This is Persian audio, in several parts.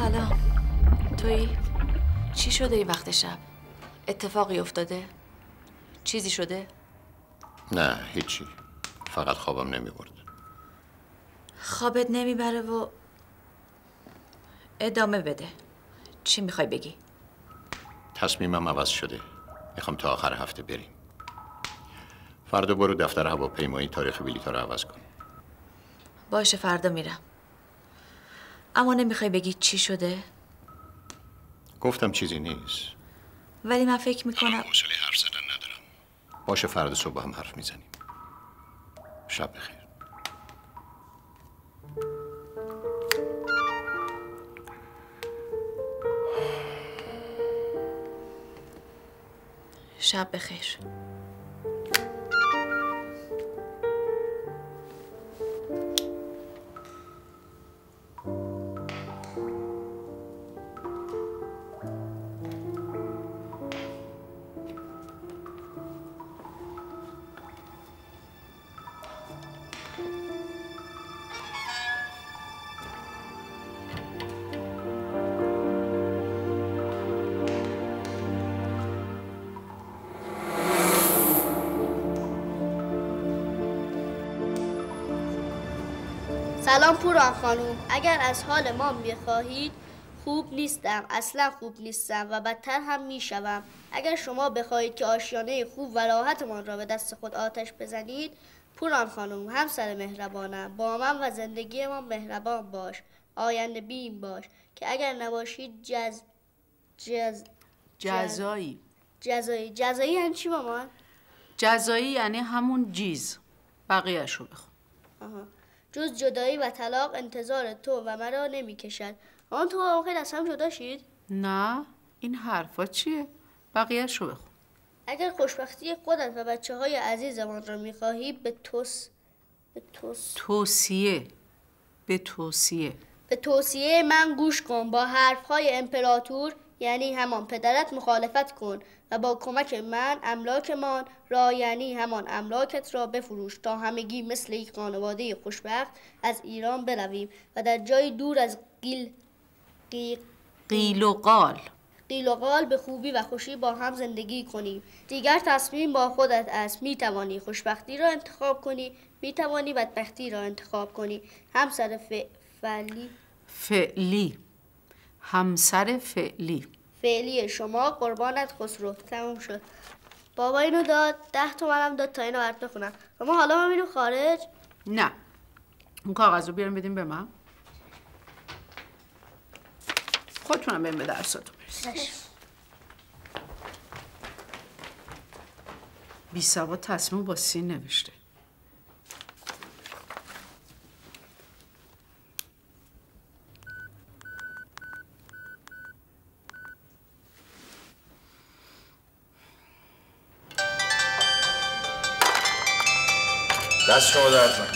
سلام. تویی؟ چی شده این وقت شب؟ اتفاقی افتاده؟ چیزی شده؟ نه هیچی، فقط خوابم نمیبرد. خوابت نمیبره و ادامه بده. چی میخوای بگی؟ تصمیمم عوض شده، میخوام تا آخر هفته بریم. فردا برو دفتر هواپیمایی تاریخ بلیط‌ها رو عوض کن. باشه فردا میرم. اما نمیخوای بگی چی شده؟ گفتم چیزی نیست. ولی من فکر میکنم حوصله حرف زدن ندارم. باشه فردا صبح هم حرف میزنیم. شب بخیر. شب بخیر. سلام پوران خانوم، اگر از حال ما میخواهید خوب نیستم، اصلا خوب نیستم و بدتر هم میشوم. اگر شما بخواهید که آشیانه خوب و راحتمان را به دست خود آتش بزنید، پوران خانوم همسر مهربانم، با من و زندگی ما مهربان باش، آینده بین باش که اگر نباشید جزایی یعنی چی مامان؟ جزایی یعنی همون جیز. بقیه‌شو بخون. جز جدایی و طلاق انتظار تو و مرا نمی کشد. آن تو و خیلی از هم جدا شید؟ نه این حرفا چیه؟ بقیه‌شو بخون. اگر خوشبختی خودت و بچه های عزیزمان را می خواهی به توصیه من گوش کن. با حرفهای امپراتور یعنی همان پدرت مخالفت کن و با کمک من املاکمان را یعنی همان املاکت را بفروش تا همگی مثل یک خانواده خوشبخت از ایران برویم و در جای دور از قیل و قال به خوبی و خوشی با هم زندگی کنیم. دیگر تصمیم با خودت است. می توانی خوشبختی را انتخاب کنی، می توانی بدبختی را انتخاب کنی. همسر فعلی شما قربانت خسرو. تموم شد. بابا اینو داد 10 تومنم داد تا اینو برات بخونم. اما حالا ما میریم خارج. نه اون کاغذ رو بیاریم بدیم به من. خودتونم بریم به درساتون برسید. بی سواد تصمیم با سین نوشته. دست شما درد نکنه.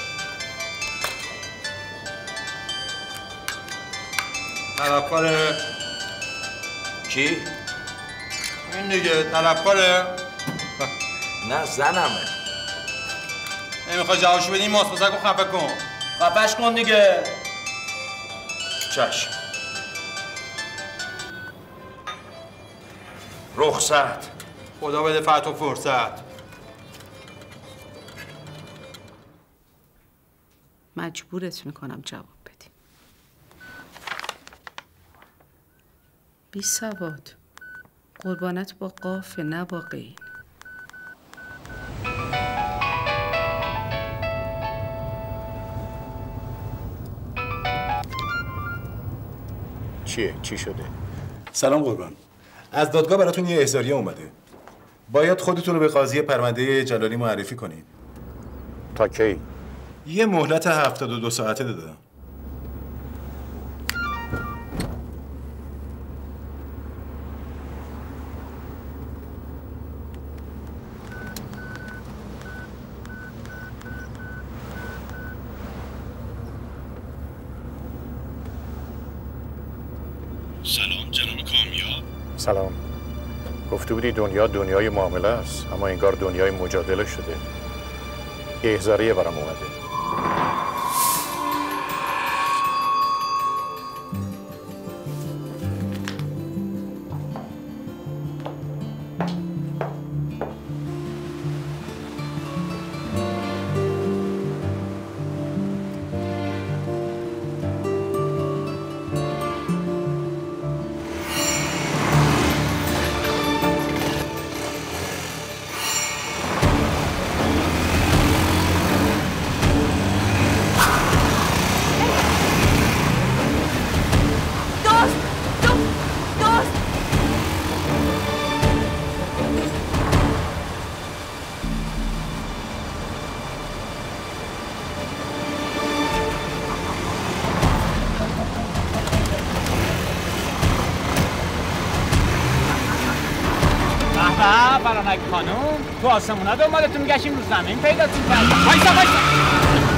طلبکاره کی؟ این دیگه طلبکاره. نه زنمه. نمیخوای جوابشو بدی ماسپزک رو خفه کن. خفهش کن دیگه. چشم. رخصت. خدا بده فتح و فرصت. مجبورت میکنم جواب بدی. بی سواد قربانت با قاف نه با قین. چیه؟ چی شده؟ سلام قربان. از دادگاه براتون یه احضاریه اومده. باید خودتون رو به قاضی پرونده جلالی معرفی کنین. تا کی؟ یه مهلت 72 ساعته دادم. سلام جناب کامیاب. سلام. گفته بودی دنیا دنیای معامله است، اما انگار دنیای مجادله شده. یه احضاریه برام اومده. زعفرانک خانم تو آسمونا دنبالتون میگشیم رو زمین پیداتون کردیم. وایسا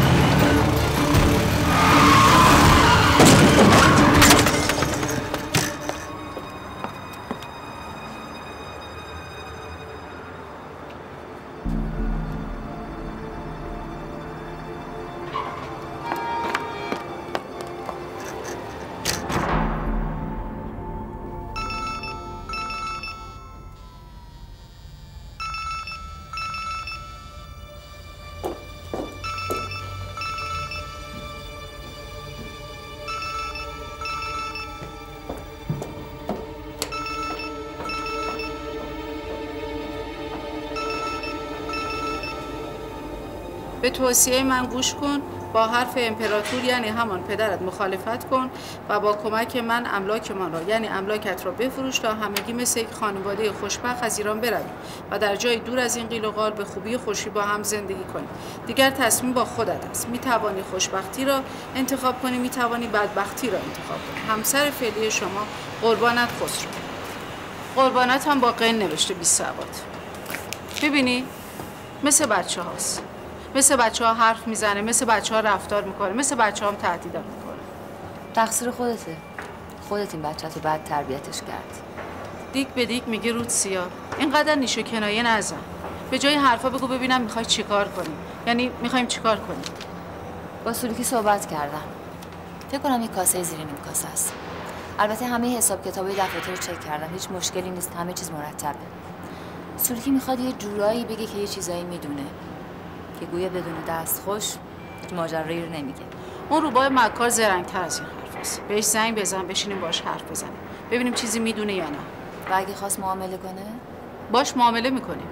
به توصیه من گوش کن، با حرف امپراتور یعنی همان پدرت مخالفت کن و با کمک من املاکمان را یعنی املاکت را بفروش تا همگی مثل یک خانواده خوشبخت از ایران برویم و در جای دور از این قیل و قال به خوبی خوشی با هم زندگی کنیم. دیگر تصمیم با خودت است. میتوانی خوشبختی را انتخاب کنی، میتوانی بدبختی را انتخاب کنی. همسر فعلی شما قربانت خسرو. قربانت هم با قین نوشته 20 سواد. ببینی مثل بچه هاست. مثل بچه ها حرف میزنه، مثل بچه ها رفتار میکنه، مثل بچه هم تهدیدات میکنه. تقصیر خودته. خودت این بچه رو بعد تربیتش کرد. دیک به دیک میگه رود سیاه. اینقدر نیش و کنایه نزن. به جای حرفا بگو ببینم میخوای چیکار کنی. یعنی میخوایم چیکار کنیم. با سلوکی صحبت کردم. فکر کنم یک کاسه زیر نیم کاسه است. البته همه حساب کتابای دفاتر رو چک کردم. هیچ مشکلی نیست. همه چیز مرتبه. سلوکی میخواد یه جورایی بگه که یه چیزایی میدونه. که گویا بدون دست خوش ماجرایی رو نمیگه. اون روباه مکار زرنگ‌تر از این حرف است. بهش زنگ بزن بشینیم باش حرف بزنیم. ببینیم چیزی میدونه یا نه. و اگه خواست معامله کنه؟ باش معامله میکنیم.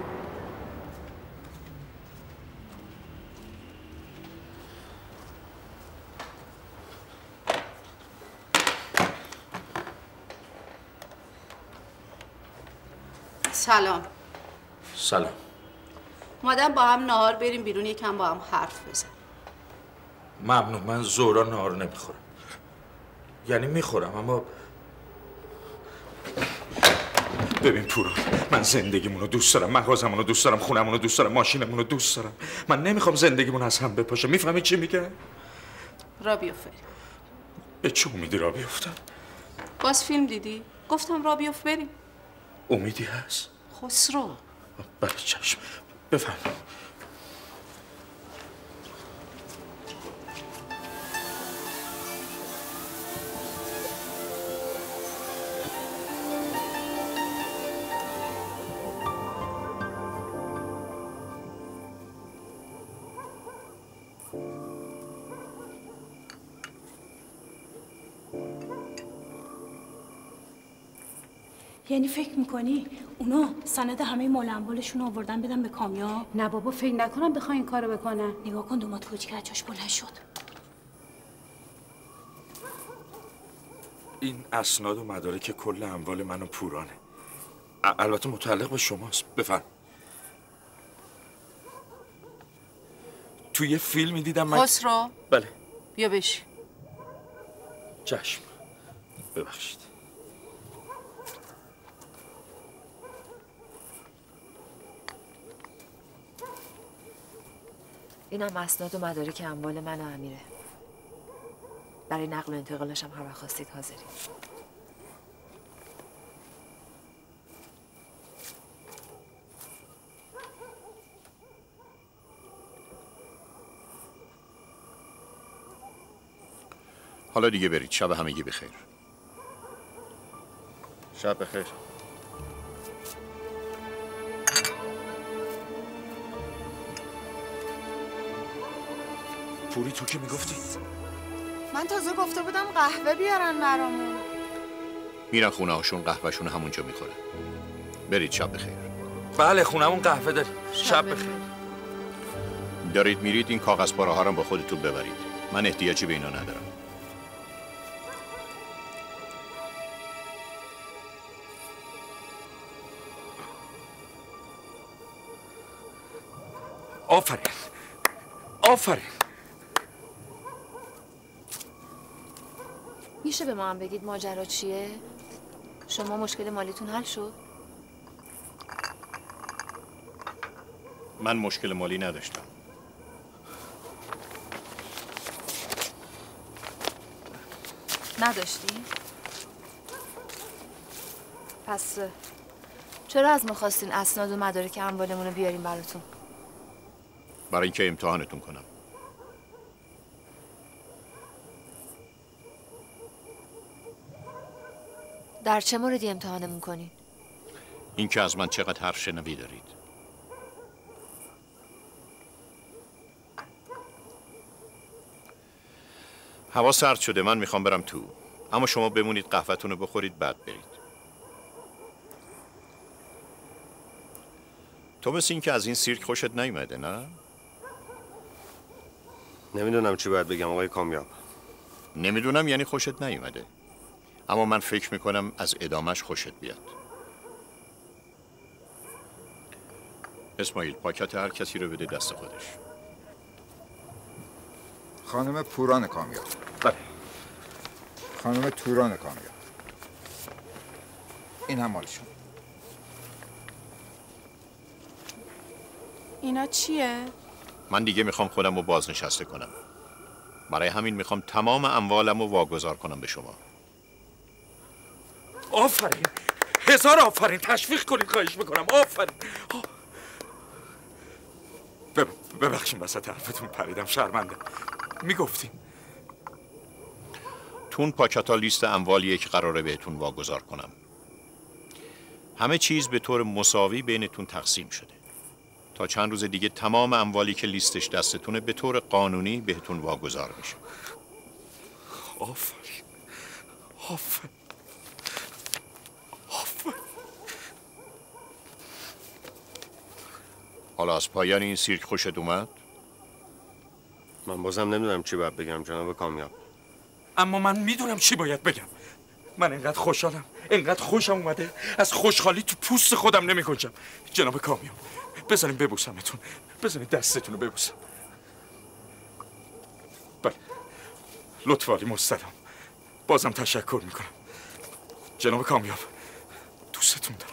سلام. سلام. مادام با هم نهار بریم بیرون یکم با هم حرف بزنیم. ممنون. من ظهرا نهار نمیخورم. یعنی میخورم اما ببین پورا، من زندگیمونو دوست دارم، مغازمونو دوست دارم، خونمونو دوست دارم، ماشینمونو دوست دارم. من نمیخوام زندگیمون از هم بپاشه. میفهمی چی میگه؟ را بیفت. به چه امیدی را بیفتم؟ باز فیلم دیدی؟ گفتم را بیفت بریم. امیدی هست؟ خسرو. بله چشم. بفهم. یعنی فکر میکنی اونا سند همه مال اموالشون آوردن بدن به کامیاب؟ نه بابا فکر نکنم بخوای این کارو بکنن. نگاه کن دومات کوچیک جاش بلند شد. این اسناد و مدارک کل اموال من و پورانه. البته متعلق به شماست. بفرم. توی فیلمی دیدم من. خسرو. بله. بیا بشی. چشم. ببخشید. اینم اسناد و مدارک اموال من و امیره. برای نقل و انتقالش هم هر وقت خواستید حاضریم. حالا دیگه برید. شب همگی بخیر. شب بخیر. پوری تو که میگفتی؟ من تازه گفته بودم قهوه بیارن برامون. میرن خونه هاشون قهوهشون همونجا میخورن. برید شب بخیر. بله خونمون قهوه داریم. شب بخیر. دارید میرید این کاغذ پاره ها رو با خودتون ببرید. من احتیاجی به اینا ندارم. آفرین. آفرین. میشه به ما هم بگید ماجرا چیه؟ شما مشکل مالیتون حل شد؟ من مشکل مالی نداشتم. نداشتی؟ پس چرا از ما خواستین اسناد و مدارک اموالمون رو بیاریم براتون؟ برای اینکه امتحانتون کنم. در چه موردی امتحانمون کنین؟ این که از من چقدر حرف شنوی دارید. هوا سرد شده، من میخوام برم تو. اما شما بمونید قهوه‌تون رو بخورید بعد برید. تو مثل این که از این سیرک خوشت نیومده، نه؟ نمیدونم چی باید بگم آقای کامیاب. نمیدونم یعنی خوشت نیومده. اما من فکر میکنم از ادامش خوشت بیاد. اسماعیل، پاکت هر کسی رو بده دست خودش. خانم پوران کامیاب. بله. خانم توران کامیاب. این هم مالشون. اینا چیه؟ من دیگه میخوام خودم رو بازنشسته کنم. برای همین میخوام تمام اموالم رو واگذار کنم به شما. آفرین، هزار آفرین، تشویق کنید خواهش میکنم. آفرین. ببخشید وسط حرفتون پریدم، شرمنده. میگفتیم تون پاکتا لیست اموالیه که قراره بهتون واگذار کنم. همه چیز به طور مساوی بینتون تقسیم شده. تا چند روز دیگه تمام اموالی که لیستش دستتونه به طور قانونی بهتون واگذار میشه. آفرین. آفرین. حالا از پایان این سیرک خوشت اومد؟ من بازم نمیدونم چی باید بگم جناب کامیاب. اما من میدونم چی باید بگم. من اینقدر خوشحالم، اینقدر خوشم اومده، از خوشحالی تو پوست خودم نمی‌گنجم. جناب کامیاب، بذارین ببوسمتون، بذارین دستتون رو ببوسم. بله، لطف عالی مستدام. بازم تشکر میکنم. جناب کامیاب، دوستتون دارم.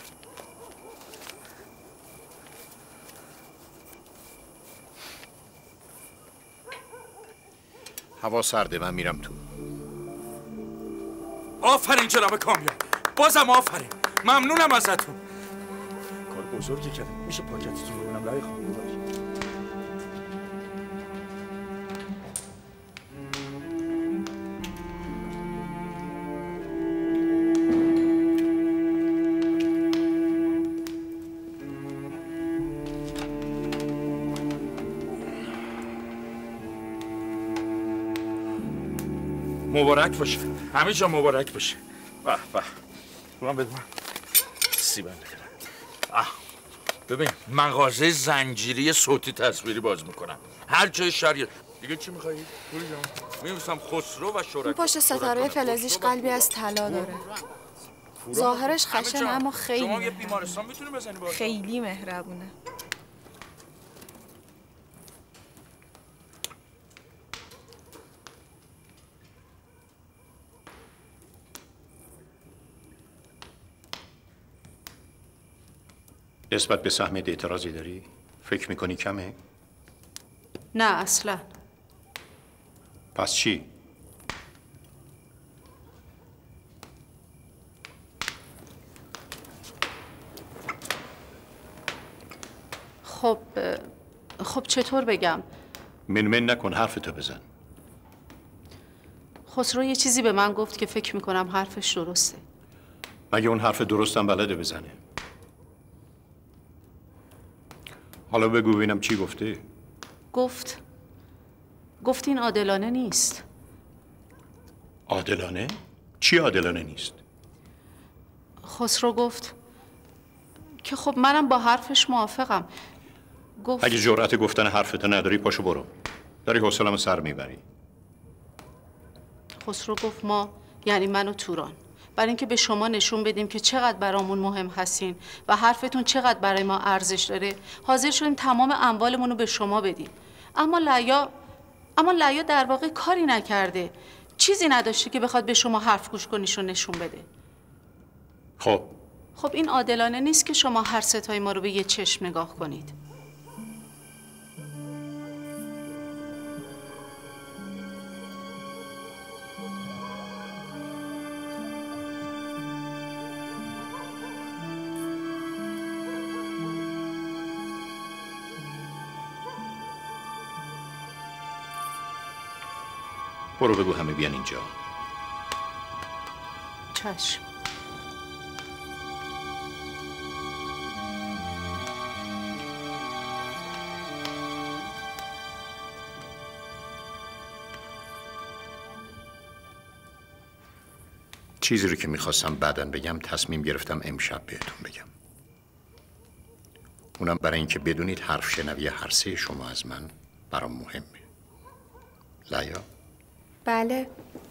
هوا سرده، من میرم تو. آفرین جناب کامیاب، بازم آفرین. ممنونم ازتون. کار بزرگی کردم. میشه پاکتتون رو ببینم لای خانم؟ مبارک باشه، همه جا مبارک باشه. به به. من بدونم سیبن بگیرم. ببین، مغازه زنجیری صوتی تصویری باز میکنم. هر جای شهر. دیگه چی میخوایی؟ پولی جان. می‌نویسم خسرو و شرکا. اون پشت ستاره فلزیش قلبی از طلا داره. ظاهرش خشن اما خیلی شما یه بیمارستان میتونی بزنی باشه؟ خیلی مهربونه. نسبت به سهمت اعتراضی داری؟ فکر میکنی کمه؟ نه اصلا. پس چی؟ خب چطور بگم؟ من نکن، حرفتو بزن. خسرو یه چیزی به من گفت که فکر میکنم حرفش درسته. مگه اون حرف درستم بلده بزنه؟ حالا بگو ببینم چی گفته؟ گفت این عادلانه نیست. عادلانه؟ چی عادلانه نیست؟ خسرو گفت که خب منم با حرفش موافقم. گفت اگه جرأت گفتن حرفتو نداری پاشو برو. داری حوصله‌مو سر میبری. خسرو گفت ما، یعنی من و توران، برای اینکه به شما نشون بدیم که چقدر برامون مهم هستین و حرفتون چقدر برای ما ارزش داره، حاضر شدیم تمام اموالمون رو به شما بدیم. اما لیا در واقع کاری نکرده، چیزی نداشته که بخواد به شما حرف گوش کنیش رو نشون بده. خب این عادلانه نیست که شما هر ستای ما رو به یه چشم نگاه کنید. برو بگو همه بیان اینجا. چشم. چیزی رو که میخواستم بعداً بگم تصمیم گرفتم امشب بهتون بگم. اونم برای اینکه بدونید حرف شنوی هر سه شما از من برام مهمه. لیا؟ بله.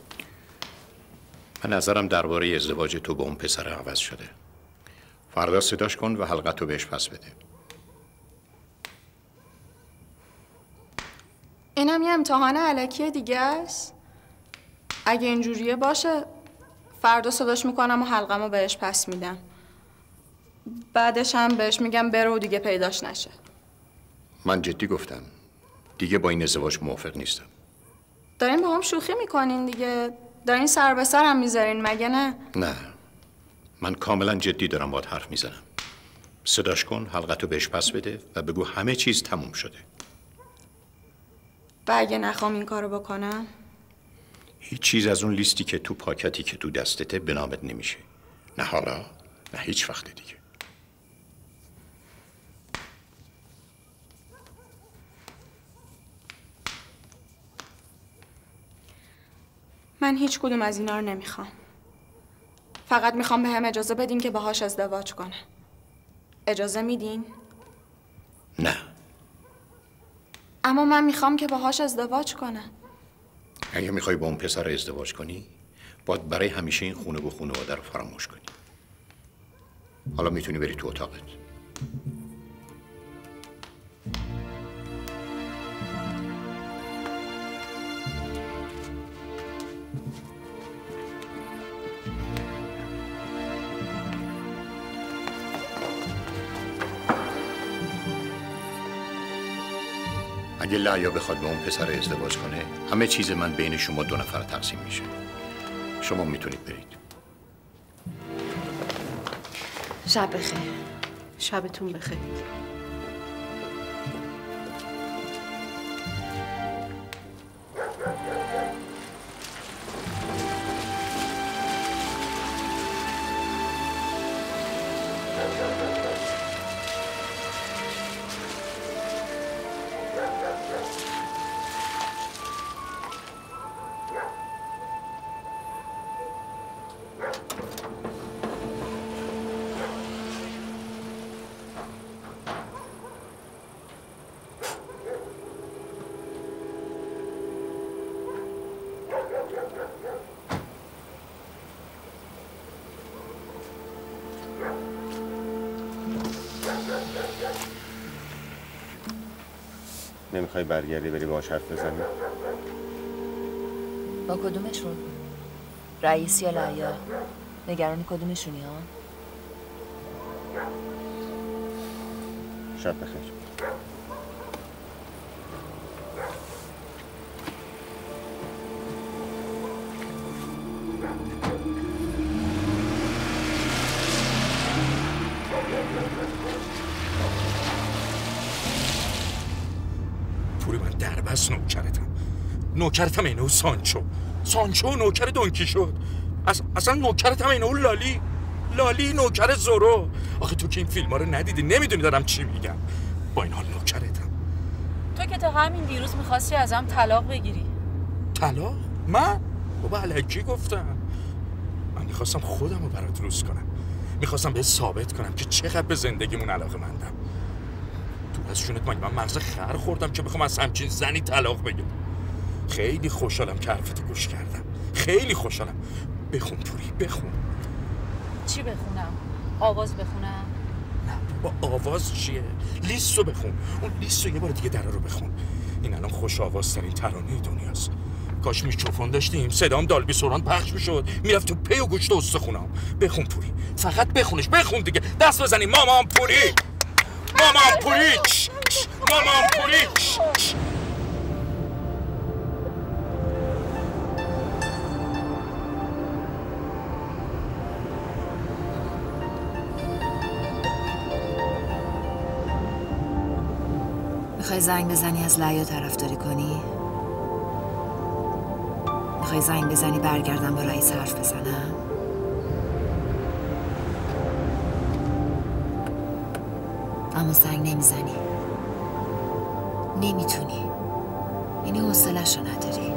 من نظرم درباره ازدواج تو با اون پسر عوض شده. فردا صداش کن و حلقتو بهش پس بده. اینم یه امتحان الکی دیگه است. اگه اینجوریه باشه فردا صداش میکنم و حلقمو بهش پس میدم. بعدش هم بهش میگم بره و دیگه پیداش نشه. من جدی گفتم. دیگه با این ازدواج موافق نیستم. دارین با هم شوخی میکنین دیگه. دارین سر به سرم میذارین مگه نه؟ نه. من کاملا جدی دارم باهات حرف میزنم. صداش کن، حلقتو بهش پس بده و بگو همه چیز تموم شده. و اگه نخوام این کارو بکنم؟ هیچ چیز از اون لیستی که تو پاکتی که تو دستته به نامت نمیشه. نه حالا، نه هیچ وقت دیگه. من هیچ کدوم از اینا رو نمیخوام. فقط میخوام به هم اجازه بدین که باهاش ازدواج کنم. اجازه میدین؟ نه. اما من میخوام که باهاش ازدواج کنم. اگه میخوای با اون پسر ازدواج کنی، باید برای همیشه این خونه و خانواده رو فراموش کنی. حالا میتونی بری تو اتاقت. اگه لیا بخواد با اون پسر ازدواج کنه، همه چیز من بین شما دو نفر تقسیم میشه. شما میتونید برید. شب بخیر. شبتون بخیر. نمیخوای برگردی بری باهاش حرف بزنی؟ با کدومشون؟ رئیس یا لیا؟ نگرانی کدومشونی ها؟ شب بخیر. پوری من دربست نوکرتم اینه و سانچو نوکر دونکی شد. اصلا نوکرتم اینه و لالی نوکر زورو. آخه تو که این فیلم ها رو ندیدی نمیدونی دارم چی میگم. با این حال نوکرتم. تو که تا همین دیروز میخواستی ازم طلاق بگیری. طلاق؟ من؟ بابا الکی گفتم. من میخواستم خودم رو برات روز کنم. میخواستم به ثابت کنم که چقدر به زندگیمون علاقه‌مندم. تو از جونت من مغز خر خوردم که بخوام از همچین زنی طلاق بگیرم. خیلی خوشحالم که حرفتو گوش کردم. خیلی خوشحالم. بخون پوری بخون. چی بخونم؟ آواز بخونم؟ نه با آواز چیه؟ لیستو بخون. اون لیستو یه بار دیگه درا رو بخون. این الان خوش آوازترین ترانه دنیاست. کاش میکروفون داشتیم صدام دالبی سوران پخش میشد میرفت تو پی و گوشت استخونام. بخون پوری. فقط بخونش. بخون دیگه. دست بزنیم مامان پوری. مامان پوری. مامان پوری. میخوای زنگ بزنی از لیا طرفداری کنی؟ میخوای زنگ بزنی برگردم با رئیس حرف بزنم؟ اما زنگ نمیزنی، نمیتونی، یعنی حوصله‌شو نداری.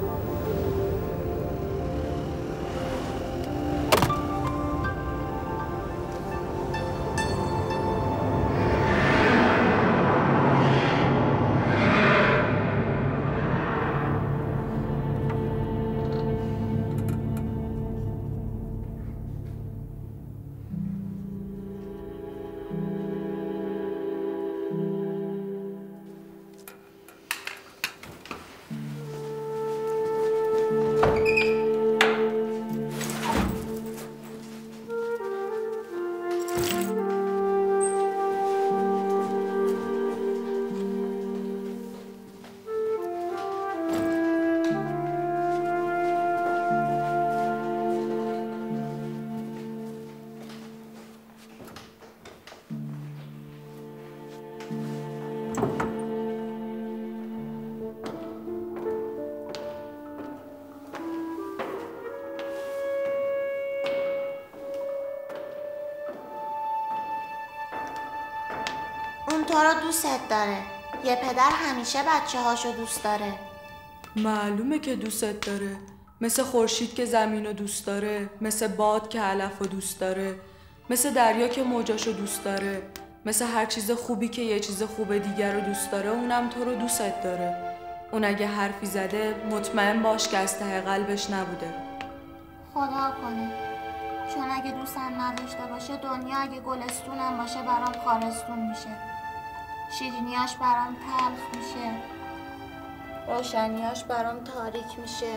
اون تو رو دوستت داره. یه پدر همیشه بچه هاشو دوست داره. معلومه که دوستت داره. مثل خورشید که زمین رو دوست داره، مثل باد که علف رو دوست داره، مثل دریا که موجاشو دوست داره، مثل هر چیز خوبی که یه چیز خوب دیگر رو دوست داره، اونم تو رو دوستت داره. اون اگه حرفی زده مطمئن باش که از ته قلبش نبوده. خدا کنه، چون اگه دوستم نداشته باشه دنیا اگه گلستونم باشه برام خارستون میشه. شیرینیاش برام تلخ میشه، روشنیاش برام تاریک میشه،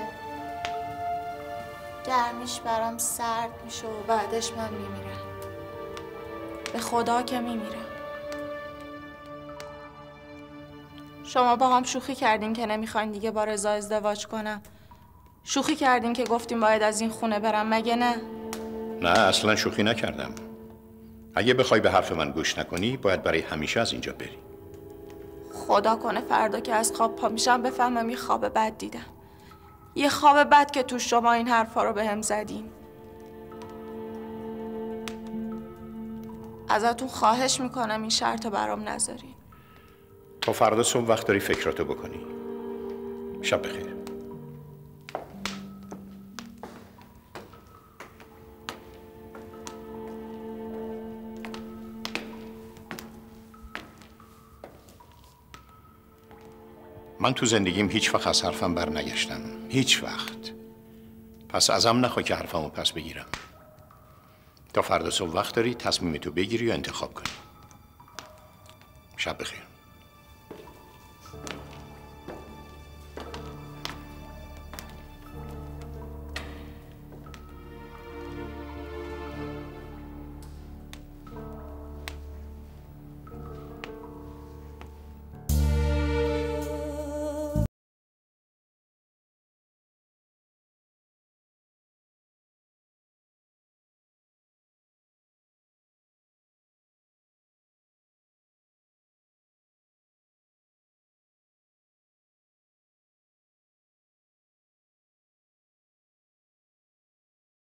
گرمیش برام سرد میشه و بعدش من میمیرم. به خدا که میمیرم. شما با هم شوخی کردین که نمیخواین دیگه با رضا ازدواج کنم. شوخی کردین که گفتیم باید از این خونه برم، مگه نه؟ نه اصلا شوخی نکردم. اگه بخوای به حرف من گوش نکنی باید برای همیشه از اینجا بری. خدا کنه فردا که از خواب پا میشم بفهمم یه خواب بد دیدم. یه خواب بد که تو شما این حرفا رو بهم زدین. ازتون خواهش میکنم این شرط رو برام نذارین. تا فردا صبح وقت داری فکراتو بکنی. شب بخیر. من تو زندگیم هیچ وقت از حرفم بر نگشتم. هیچ وقت. پس ازم نخواه که حرفمو پس بگیرم. تا فردا صبح وقت داری تصمیمتو بگیری و انتخاب کنی. شب بخیر.